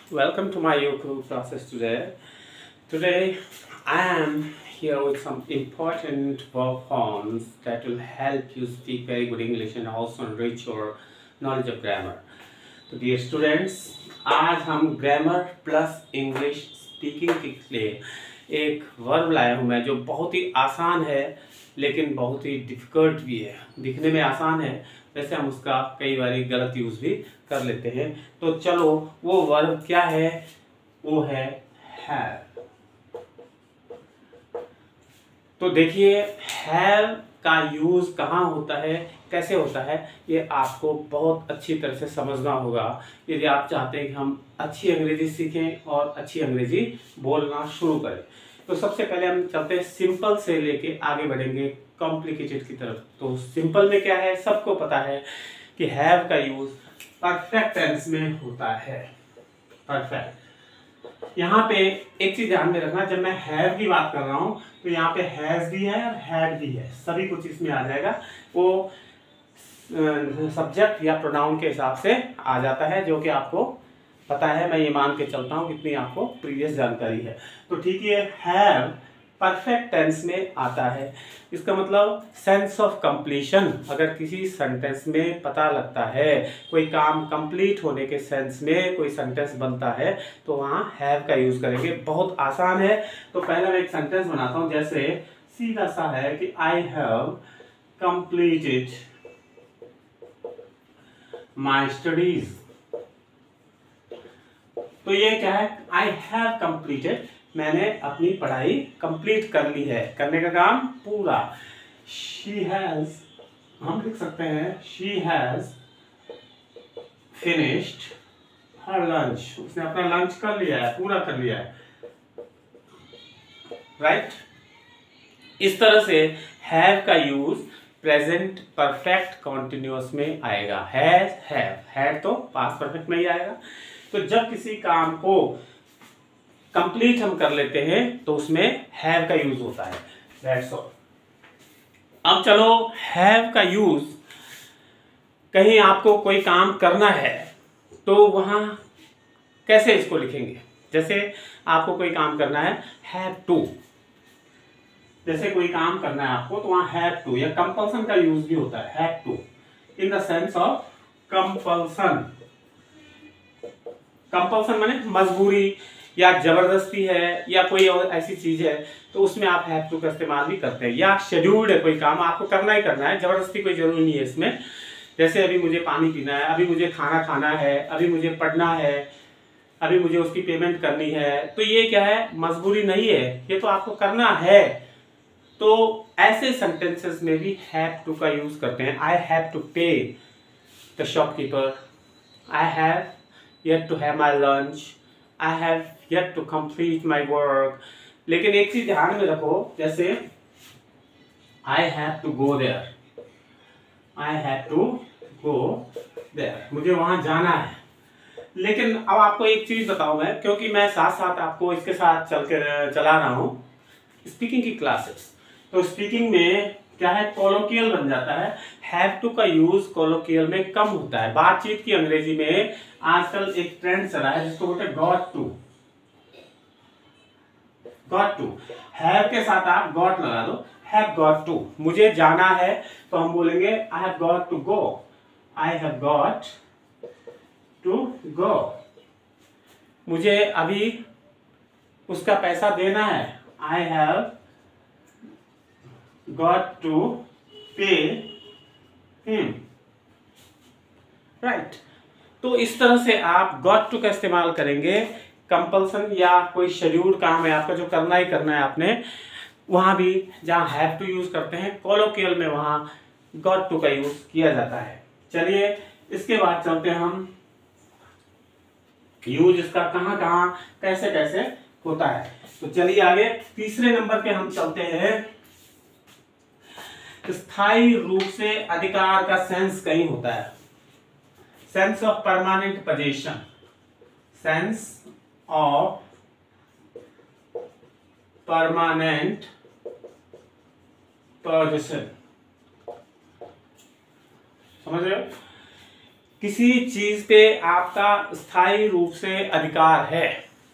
Welcome to my YouTube classes today. Today I am here with some important verb forms that will help you speak very good English and also enrich your knowledge of grammar. तो dear students, आज हम grammar plus English speaking के लिए एक verb लाया हूँ मैं जो बहुत ही आसान है लेकिन बहुत ही डिफ़िकल्ट भी है। दिखने में आसान है, वैसे हम उसका कई बार गलत यूज़ भी कर लेते हैं। तो चलो वो वर्ब क्या है, वो है हैव। तो देखिए हैव का यूज़ कहाँ होता है, कैसे होता है, ये आपको बहुत अच्छी तरह से समझना होगा यदि आप चाहते हैं कि हम अच्छी अंग्रेजी सीखें और अच्छी अंग्रेजी बोलना शुरू करें। तो सबसे पहले हम चलते हैं सिंपल से लेके आगे बढ़ेंगे कॉम्प्लिकेटेड की तरफ। तो सिंपल में क्या है, सबको पता है कि हैव का यूज परफेक्ट टेंस में होता है। परफेक्ट। यहाँ पे एक चीज ध्यान में रखना, जब मैं हैव की बात कर रहा हूँ तो यहाँ पे हैज भी है और हैड भी है, सभी कुछ इसमें आ जाएगा। वो सब्जेक्ट या प्रोनाउन के हिसाब से आ जाता है, जो कि आपको पता है। मैं ये मान के चलता हूँ कितनी आपको प्रीवियस जानकारी है। तो ठीक है, हैव परफेक्ट टेंस में आता है। इसका मतलब सेंस ऑफ कंप्लीशन, अगर किसी सेंटेंस में पता लगता है कोई काम कंप्लीट होने के सेंस में कोई सेंटेंस बनता है तो वहाँ हैव का यूज करेंगे। बहुत आसान है। तो पहले मैं एक सेंटेंस बनाता हूँ, जैसे सीधा सा है कि I have completed my studies. तो ये क्या है, आई हैव कंप्लीटेड, मैंने अपनी पढ़ाई कंप्लीट कर ली है, करने का काम पूरा। शी हैज, हम लिख सकते हैं she has finished her lunch, उसने अपना लंच कर लिया है, पूरा कर लिया है। राइट। इस तरह से हैव का यूज प्रेजेंट परफेक्ट कॉन्टिन्यूअस में आएगा। हैज, हैव, हैड तो पास्ट परफेक्ट में ही आएगा। तो जब किसी काम को कंप्लीट हम कर लेते हैं तो उसमें हैव का यूज होता है। That's all. अब चलो, हैव का यूज कहीं आपको कोई काम करना है तो वहां कैसे इसको लिखेंगे। जैसे आपको कोई काम करना है, हैव टू। जैसे कोई काम करना है आपको तो वहां हैव टू या कंपल्सन का यूज भी होता है, have to, in the sense of compulsion. Compulsion माने मजबूरी या जबरदस्ती है या कोई और ऐसी चीज है तो उसमें आप हैव टू का इस्तेमाल भी करते हैं। या शेड्यूल्ड है, कोई काम आपको करना ही करना है, जबरदस्ती कोई जरूरी नहीं है इसमें। जैसे अभी मुझे पानी पीना है, अभी मुझे खाना खाना है, अभी मुझे पढ़ना है, अभी मुझे उसकी पेमेंट करनी है, तो ये क्या है, मजबूरी नहीं है, ये तो आपको करना है। तो ऐसे सेंटेंसेस में भी हैव टू का यूज करते हैं। I have to pay the shopkeeper, I have yet to have my lunch, I have yet to complete my work। लेकिन एक चीज ध्यान में रखो, जैसे I have to go there, I have to go there, मुझे वहां जाना है। लेकिन अब आपको एक चीज बताऊं मैं, क्योंकि मैं साथ साथ आपको इसके साथ चला रहा हूं स्पीकिंग की क्लासेस। तो स्पीकिंग में क्या है, कोलोकियल बन जाता है। हैव टू का यूज कोलोकियल में कम होता है। बातचीत की अंग्रेजी में आजकल एक ट्रेंड चला है जिसको बोलते हैं got to. Got to, have के साथ आप गॉट लगा दो, हैव गॉट टू। मुझे जाना है तो हम बोलेंगे I have got to go, I have got to go. मुझे अभी उसका पैसा देना है, I have got to pay him। Right. तो इस तरह से आप got to का इस्तेमाल करेंगे। कंपल्सन या कोई शेड्यूल्ड काम है आपका जो करना ही करना है आपने, वहां भी जहां हैव टू यूज करते हैं कोलोकियल में वहां got to का यूज किया जाता है। चलिए इसके बाद चलते हैं हम यूज इसका कहां कहां कैसे कैसे होता है। तो चलिए आगे तीसरे नंबर पे हम चलते हैं। स्थायी रूप से अधिकार का सेंस कहीं होता है, sense of permanent position, sense of permanent position, समझ रहे हो। किसी चीज पे आपका स्थायी रूप से अधिकार है।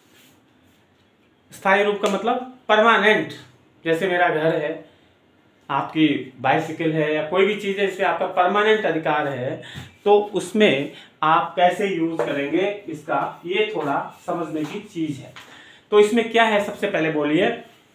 स्थायी रूप का मतलब परमानेंट। जैसे मेरा घर है, आपकी बाइसिकल है, या कोई भी चीज है इस पे आपका परमानेंट अधिकार है, तो उसमें आप कैसे यूज करेंगे इसका, ये थोड़ा समझने की चीज है। तो इसमें क्या है, सबसे पहले बोलिए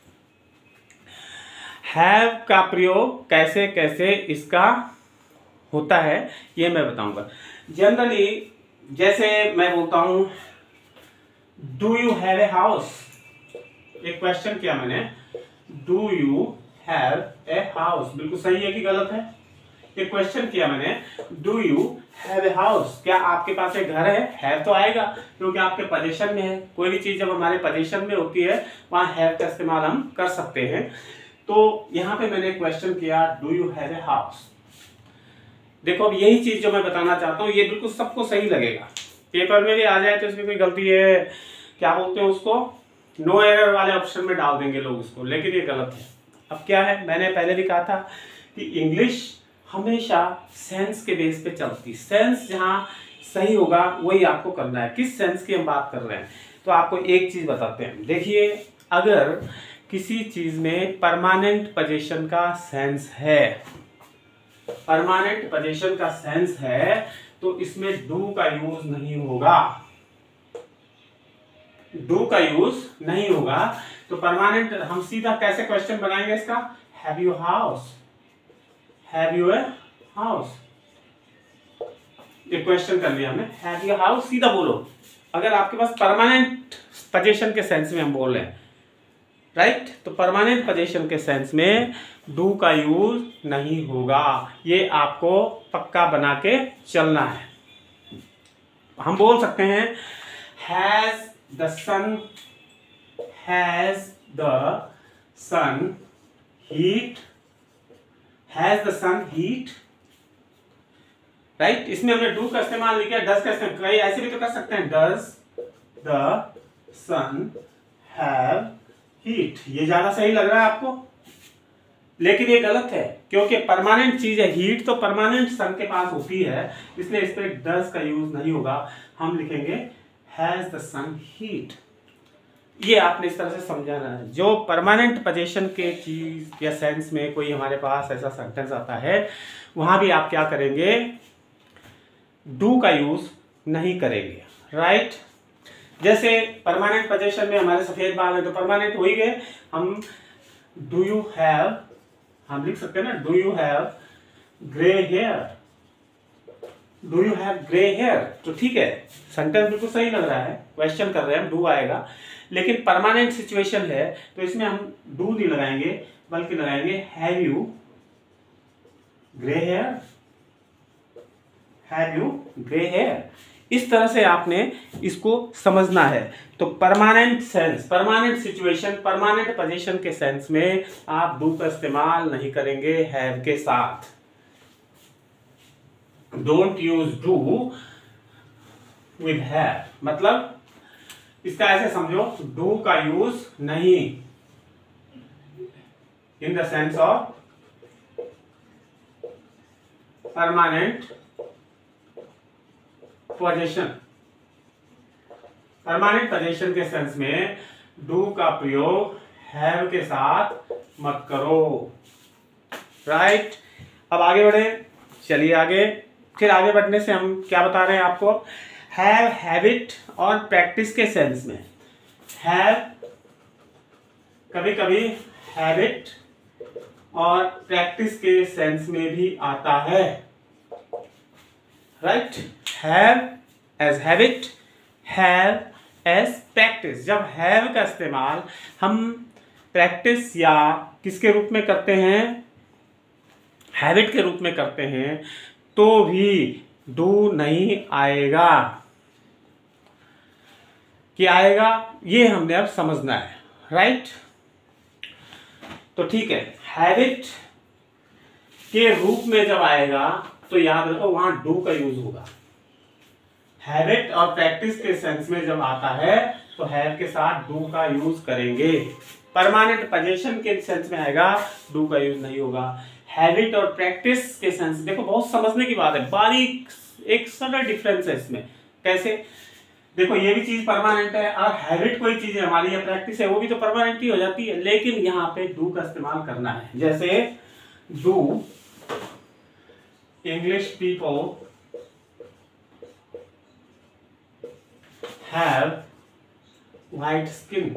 हैव का प्रयोग कैसे कैसे इसका होता है, ये मैं बताऊंगा। जनरली जैसे मैं बोलता हूं do you have a house, एक क्वेश्चन किया मैंने, do you have a house, बिल्कुल सही है कि गलत है? एक क्वेश्चन किया मैंने, do you have a house, क्या आपके पास एक घर है? हैव तो आएगा क्योंकि आपके पोजीशन में है। कोई भी चीज जब हमारे पोजीशन में होती है वहां हैव का इस्तेमाल हम कर सकते हैं। तो यहां पे मैंने क्वेश्चन किया do you have a house. देखो अब यही चीज जो मैं बताना चाहता हूं, ये बिल्कुल सबको सही लगेगा, पेपर में भी आ जाए तो इसमें कोई गलती है, क्या बोलते हैं उसको, नो एरर वाले ऑप्शन में डाल देंगे लोग इसको, लेकिन ये गलत है। अब क्या है, मैंने पहले भी कहा था कि इंग्लिश हमेशा सेंस के बेस पे चलती, सेंस जहां सही होगा वही आपको करना है। किस सेंस की हम बात कर रहे हैं, तो आपको एक चीज बताते हैं। देखिए अगर किसी चीज में परमानेंट पोजीशन का सेंस है, परमानेंट पोजीशन का सेंस है, तो इसमें डू का यूज नहीं होगा, डू का यूज नहीं होगा। तो परमानेंट हम सीधा कैसे क्वेश्चन बनाएंगे इसका, have you house, have you a house, ये क्वेश्चन कर लिया हमने, हैव यू हाउस, सीधा बोलो। अगर आपके पास परमानेंट पोजीशन के सेंस में हम बोल रहे हैं, राइट, तो परमानेंट पोजीशन के सेंस में डू का यूज नहीं होगा, ये आपको पक्का बना के चलना है। हम बोल सकते हैं has the sun, has the sun heat, has the sun heat, right. इसमें हमने डू का इस्तेमाल नहीं किया, डज का इस्तेमाल, कई ऐसे भी तो कर सकते हैं, does the sun have heat, ये ज्यादा सही लग रहा है आपको, लेकिन ये गलत है क्योंकि परमानेंट चीज है, हीट तो परमानेंट सन के पास होती है, इसलिए इस पर डज का यूज नहीं होगा। हम लिखेंगे हैज द सन हीट। ये आपने इस तरह से समझाना है। जो परमानेंट पोजीशन के चीज या सेंस में कोई हमारे पास ऐसा सेंटेंस आता है, वहां भी आप क्या करेंगे, डू का यूज नहीं करेंगे, राइट। जैसे परमानेंट पोजीशन में हमारे सफेद बाल है तो परमानेंट हो ही गए, हम डू यू हैव, हम लिख सकते हैं ना, do you have grey hair, do you have grey hair, तो ठीक है, सेंटेंस बिल्कुल सही लग रहा है, क्वेश्चन कर रहे हैं, डू आएगा। लेकिन परमानेंट सिचुएशन है तो इसमें हम डू नहीं लगाएंगे, बल्कि लगाएंगे have you grey hair, have you grey hair. इस तरह से आपने इसको समझना है। तो permanent sense, permanent situation, permanent position के सेंस में आप डू का इस्तेमाल नहीं करेंगे हैव के साथ। Don't use do with have, मतलब इसका ऐसे समझो, डू का यूज नहीं in the sense of permanent position, permanent position के सेंस में डू का प्रयोग हैव के साथ मत करो, राइट। अब आगे बढ़े, चलिए आगे। फिर आगे बढ़ने से हम क्या बता रहे हैं आपको, हैव, हैबिट और प्रैक्टिस के सेंस में। हैव कभी कभी हैबिट और प्रैक्टिस के सेंस में भी आता है, right. Have as habit, have as practice. जब हैव का इस्तेमाल हम प्रैक्टिस या किसके रूप में करते हैं, हैबिट के रूप में करते हैं, तो भी डू नहीं आएगा। क्या आएगा ये हमने अब समझना है, राइट। तो ठीक है, हैबिट के रूप में जब आएगा तो याद रखो वहां डू का यूज होगा। हैबिट और प्रैक्टिस के सेंस में जब आता है तो हैव के साथ डू का यूज करेंगे। परमानेंट पोजीशन के सेंस में आएगा, डू का यूज नहीं होगा। हैबिट और प्रैक्टिस के सेंस, देखो बहुत समझने की बात है, बारीक एक सडन डिफरेंस है इसमें। कैसे? देखो ये भी चीज परमानेंट है और हैबिट कोई चीज है हमारी या प्रैक्टिस है वो भी तो परमानेंट ही हो जाती है, लेकिन यहाँ पे डू का इस्तेमाल करना है। जैसे do English people have white skin,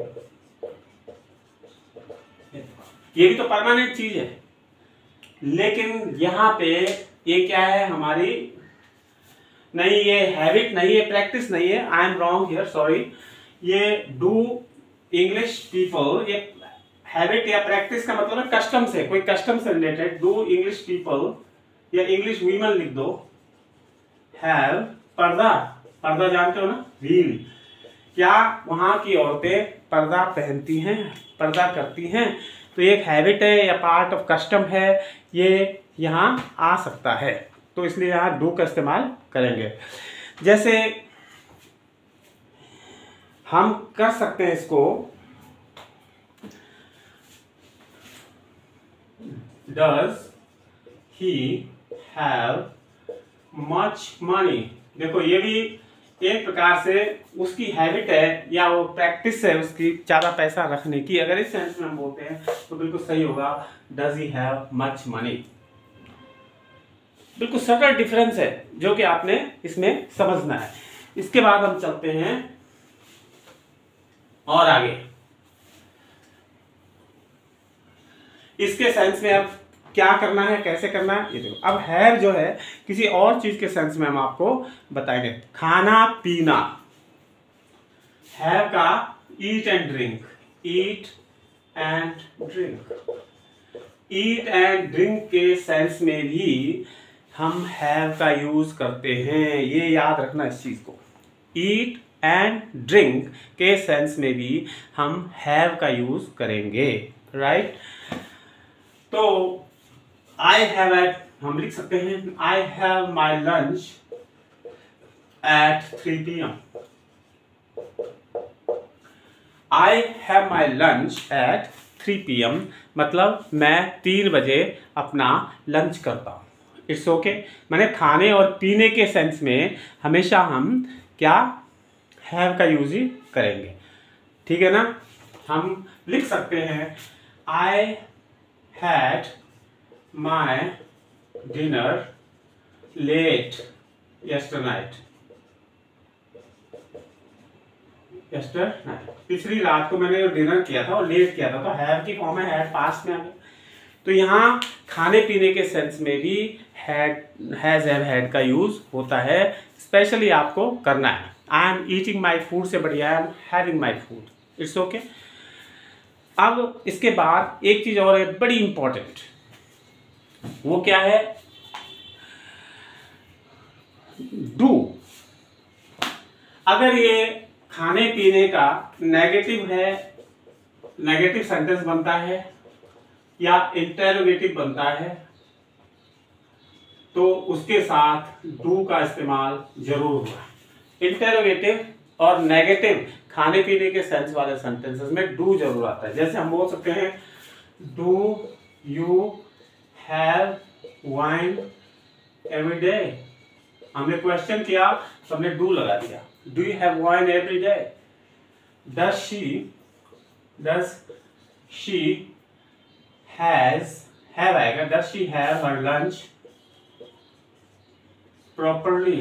ये भी तो परमानेंट चीज है, लेकिन यहाँ पे ये क्या है हमारी, नहीं ये हैबिट नहीं है, प्रैक्टिस नहीं है, I am wrong here, sorry. ये डू इंग्लिश पीपल, ये हैबिट या प्रैक्टिस का मतलब है कस्टम से, कोई कस्टम से रिलेटेड। डू इंग्लिश पीपल या इंग्लिश वीमन लिख दो, हैव पर्दा, पर्दा जानते हो ना, वील, क्या वहां की औरतें पर्दा पहनती हैं, पर्दा करती हैं, तो ये एक हैबिट है या पार्ट ऑफ कस्टम है, ये यहाँ आ सकता है, तो इसलिए यहाँ डू का इस्तेमाल करेंगे। जैसे हम कर सकते हैं इसको, does he have much money, देखो ये भी एक प्रकार से उसकी हैबिट है या वो प्रैक्टिस है उसकी ज्यादा पैसा रखने की। अगर इस सेंस में हम बोलते हैं तो बिल्कुल सही होगा, does he have much money. बिल्कुल सटल डिफरेंस है जो कि आपने इसमें समझना है। इसके बाद हम चलते हैं और आगे, इसके सेंस में अब क्या करना है, कैसे करना है, ये देखो। अब हैव जो है किसी और चीज के सेंस में हम आपको बताएंगे, खाना पीना। हैव का eat and drink, eat and drink, eat and drink के सेंस में भी हम हैव का यूज करते हैं, ये याद रखना इस चीज को। ईट एंड ड्रिंक के सेंस में भी हम हैव का यूज करेंगे, राइट। तो आई हैव एट, हम लिख सकते हैं I have my lunch at 3 PM। I have my lunch at 3 PM मतलब मैं 3 बजे अपना लंच करता हूँ। इट्स ओके, मैंने खाने और पीने के सेंस में हमेशा हम क्या हैव का यूज ही करेंगे, ठीक है ना। हम लिख सकते हैं I had my dinner late yester night, पिछली रात को मैंने डिनर किया था और लेट किया था, तो हैव की फॉर्म है, हैड पास्ट में आ गया। तो यहाँ खाने पीने के सेंस में भी हैड, हैज, हैव, हैड का यूज होता है, स्पेशली आपको करना है। I am eating my food से बढ़िया I am having my food, it's okay. अब इसके बाद एक चीज और है बड़ी इंपॉर्टेंट, वो क्या है, डू। अगर ये खाने पीने का नेगेटिव है, नेगेटिव सेंटेंस बनता है या इंटेरोगेटिव बनता है, तो उसके साथ डू का इस्तेमाल जरूर होगा। इंटेरोगेटिव और नेगेटिव खाने पीने के सेंस वाले सेंटेंसेस में डू जरूर आता है। जैसे हम बोल सकते हैं do you have wine every day, हमने क्वेश्चन किया तो हमने डू लगा दिया, do you have wine every day. Does she has, have आएगा, does she have her lunch properly,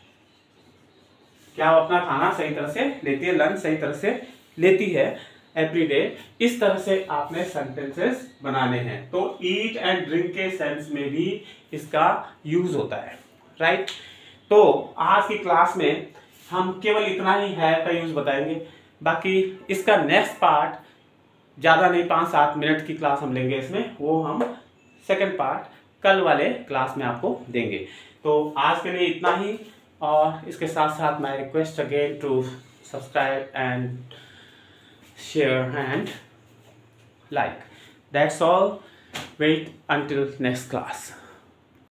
क्या वो अपना खाना सही तरह से लेती है, लंच सही तरह से लेती है एवरी डे। इस तरह से आपने सेंटेंसेस बनाने हैं। तो ईट एंड ड्रिंक के सेंस में भी इसका यूज होता है, राइट। तो आज की क्लास में हम केवल इतना ही हैव का यूज बताएंगे, बाकी इसका नेक्स्ट पार्ट ज़्यादा नहीं, 5-7 मिनट की क्लास हम लेंगे इसमें, वो हम सेकंड पार्ट कल वाले क्लास में आपको देंगे। तो आज के लिए इतना ही, और इसके साथ साथ my request again to subscribe and share and like. That's all, wait until next class.